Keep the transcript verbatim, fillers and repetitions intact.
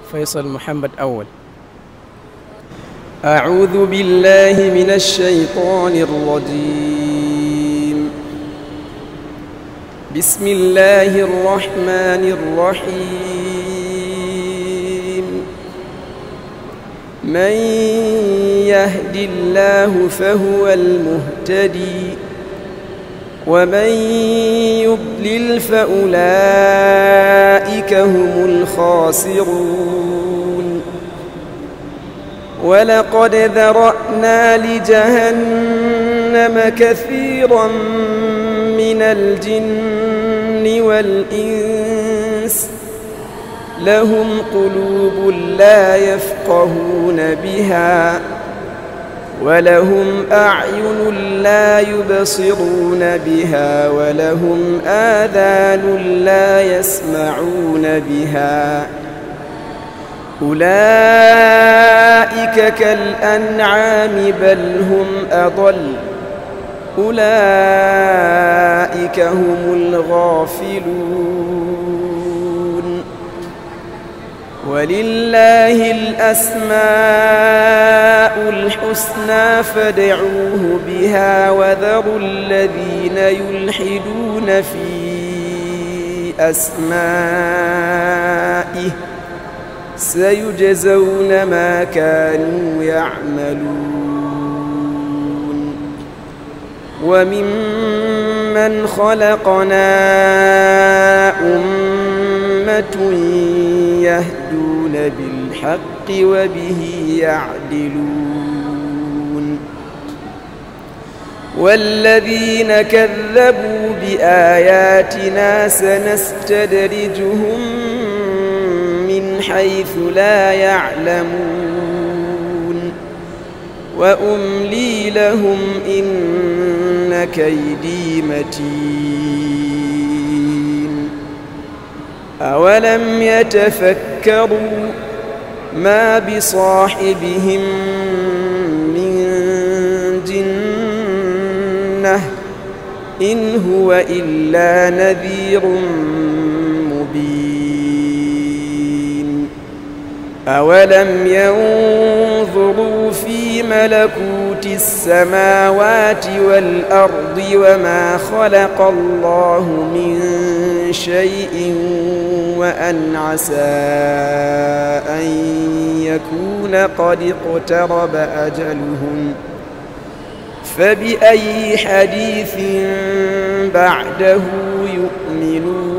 فيصل محمد أول. أعوذ بالله من الشيطان الرجيم. بسم الله الرحمن الرحيم. من يهد الله فهو المهتدي ومن يضلل فأولئك هم الخاسرون. ولقد ذرأنا لجهنم كثيرا من الجن والإنس لهم قلوب لا يفقهون بها ولهم أعين لا يبصرون بها ولهم آذان لا يسمعون بها أولئك كالأنعام بل هم أضل أولئك هم الغافلون. ولله الأسماء الحسنى فادعوه بها وذروا الذين يلحدون في أسمائه سيجزون ما كانوا يعملون. وممن خلقنا أمة يهدون بالحق وبه يعدلون. والذين كذبوا بآياتنا سنستدرجهم من حيث لا يعلمون وأملي لهم إن كيدي متين. أولم يتفكروا ما بصاحبهم من جنة إن هو إلا نذير مبين. أولم ينظروا في ملكوت السماوات والأرض وما خلق الله من شيء وأن عسى أن يكون قد اقترب أجلهم فبأي حديث بعده يؤمنون.